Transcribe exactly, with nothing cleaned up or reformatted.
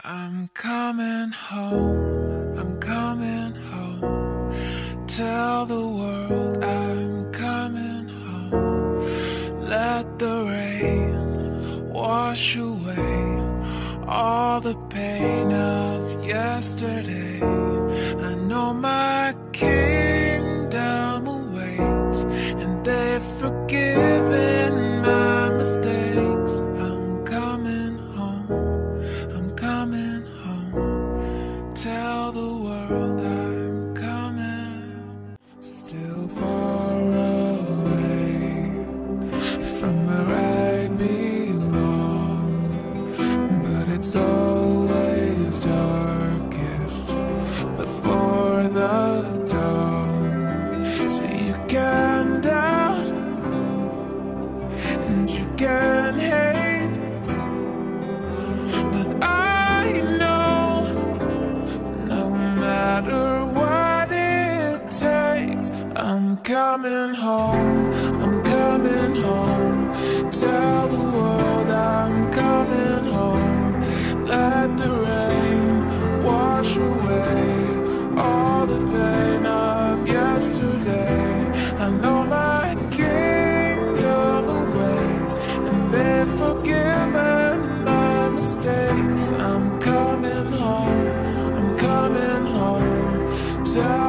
I'm coming home, I'm coming home. Tell the world I'm coming home. Let the rain wash away all the pain of yesterday. I know my kingdom awaits, and they've forgiven my mistakes. I'm coming home, I'm coming home. Tell the world I'm coming. Still far away from where I belong, but it's always darkest before the dawn. So you can doubt and you can hate, but I know no matter what it takes, I'm coming home, I'm coming home. Tell the world I'm coming home. Let the rain wash away all the pain of yesterday. I know my kingdom awaits, and they've forgiven my mistakes. I'm coming home, I'm coming home. Tell